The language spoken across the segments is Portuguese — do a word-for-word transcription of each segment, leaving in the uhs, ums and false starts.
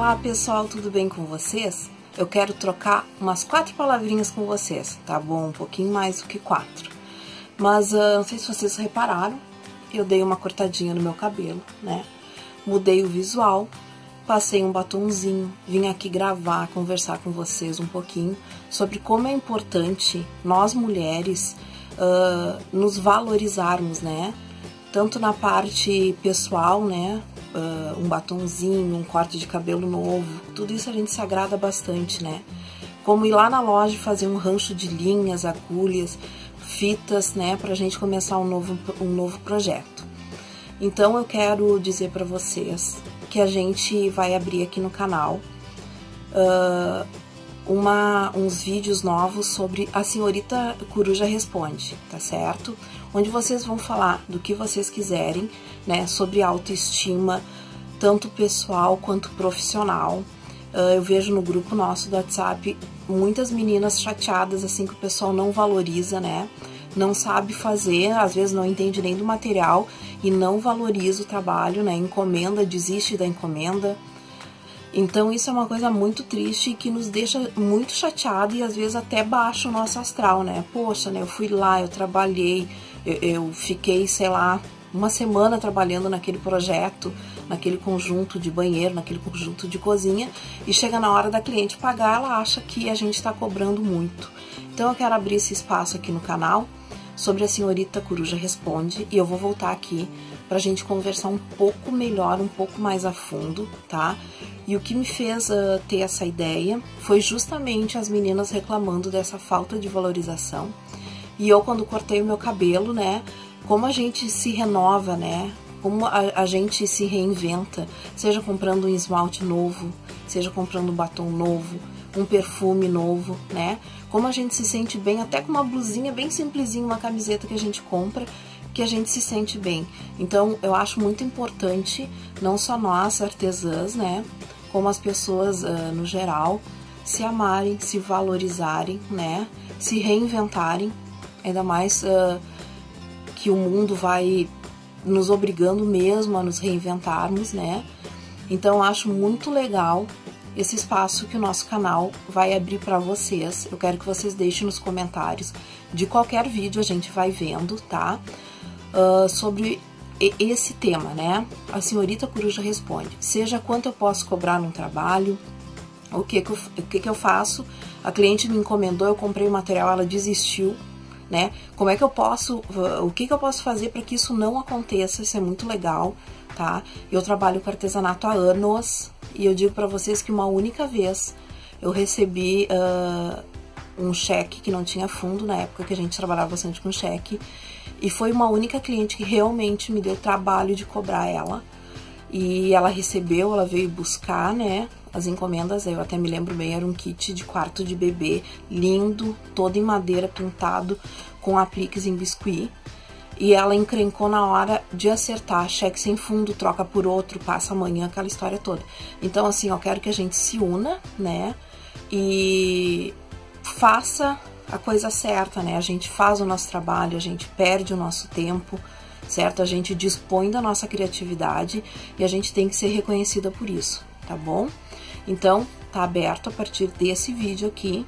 Olá pessoal, tudo bem com vocês? Eu quero trocar umas quatro palavrinhas com vocês, tá bom? Um pouquinho mais do que quatro. Mas uh, não sei se vocês repararam, eu dei uma cortadinha no meu cabelo, né? Mudei o visual, passei um batonzinho, vim aqui gravar, conversar com vocês um pouquinho sobre como é importante nós mulheres uh, nos valorizarmos, né? Tanto na parte pessoal, né? Uh, um batonzinho, um corte de cabelo novo, tudo isso a gente se agrada bastante, né? Como ir lá na loja e fazer um rancho de linhas, agulhas, fitas, né? Pra gente começar um novo, um novo projeto. Então eu quero dizer pra vocês que a gente vai abrir aqui no canal uh, uma, uns vídeos novos sobre a senhorita Coruja Responde, tá certo? Onde vocês vão falar do que vocês quiserem, né, sobre autoestima, tanto pessoal quanto profissional. Uh, eu vejo no grupo nosso do WhatsApp muitas meninas chateadas, assim, que o pessoal não valoriza, né, não sabe fazer, às vezes não entende nem do material e não valoriza o trabalho, né, encomenda, desiste da encomenda. Então isso é uma coisa muito triste e que nos deixa muito chateado e às vezes até baixa o nosso astral, né? Poxa, né, eu fui lá, eu trabalhei, eu, eu fiquei, sei lá, uma semana trabalhando naquele projeto, naquele conjunto de banheiro, naquele conjunto de cozinha, e chega na hora da cliente pagar, ela acha que a gente está cobrando muito. Então eu quero abrir esse espaço aqui no canal sobre a senhorita Coruja Responde, e eu vou voltar aqui pra gente conversar um pouco melhor, um pouco mais a fundo, tá? E o que me fez uh, ter essa ideia foi justamente as meninas reclamando dessa falta de valorização. E eu, quando cortei o meu cabelo, né, como a gente se renova, né, como a, a gente se reinventa, seja comprando um esmalte novo, seja comprando um batom novo, um perfume novo, né, como a gente se sente bem, até com uma blusinha bem simplesinha, uma camiseta que a gente compra, que a gente se sente bem. Então, eu acho muito importante, não só nós, artesãs, né, como as pessoas uh, no geral, se amarem, se valorizarem, né, se reinventarem, ainda mais uh, que o mundo vai nos obrigando mesmo a nos reinventarmos, né. Então, eu acho muito legal esse espaço que o nosso canal vai abrir para vocês. Eu quero que vocês deixem nos comentários de qualquer vídeo, a gente vai vendo, tá? Uh, sobre esse tema, né? A senhorita Coruja Responde. Seja quanto eu posso cobrar num trabalho, o que que eu, o que que eu faço, a cliente me encomendou, eu comprei o material, ela desistiu, né? Como é que eu posso, o que que eu posso fazer para que isso não aconteça? Isso é muito legal, tá? Eu trabalho com artesanato há anos e eu digo para vocês que uma única vez eu recebi uh, um cheque que não tinha fundo, na época que a gente trabalhava bastante com cheque, e foi uma única cliente que realmente me deu trabalho de cobrar ela, e ela recebeu, ela veio buscar, né, as encomendas. Eu até me lembro bem, era um kit de quarto de bebê, lindo, todo em madeira, pintado, com apliques em biscuit, e ela encrencou na hora de acertar, cheque sem fundo, troca por outro, passa amanhã, aquela história toda. Então, assim, eu quero que a gente se una, né, e faça a coisa certa, né? A gente faz o nosso trabalho, a gente perde o nosso tempo, certo? A gente dispõe da nossa criatividade e a gente tem que ser reconhecida por isso, tá bom? Então, tá aberto a partir desse vídeo aqui.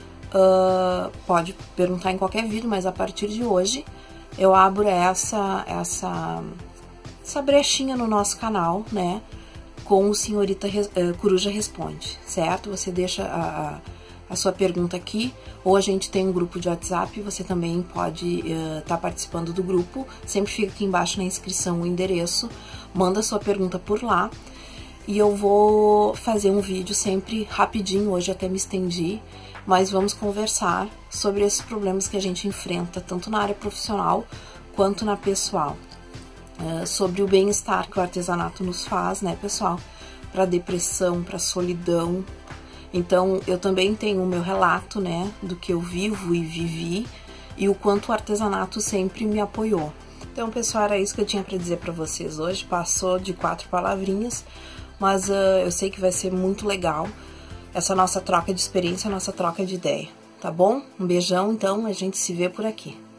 Uh, pode perguntar em qualquer vídeo, mas a partir de hoje eu abro essa, essa, essa brechinha no nosso canal, né? Com o senhorita uh, Coruja Responde, certo? Você deixa a, a a sua pergunta aqui, ou a gente tem um grupo de WhatsApp, você também pode estar uh, tá participando do grupo, sempre fica aqui embaixo na inscrição o endereço, manda sua pergunta por lá, e eu vou fazer um vídeo sempre rapidinho, hoje até me estendi, mas vamos conversar sobre esses problemas que a gente enfrenta, tanto na área profissional quanto na pessoal, uh, sobre o bem-estar que o artesanato nos faz, né, pessoal, para depressão, para solidão. Então, eu também tenho o meu relato, né, do que eu vivo e vivi e o quanto o artesanato sempre me apoiou. Então, pessoal, era isso que eu tinha para dizer para vocês hoje. Passou de quatro palavrinhas, mas uh, eu sei que vai ser muito legal essa nossa troca de experiência, nossa troca de ideia, tá bom? Um beijão, então, a gente se vê por aqui.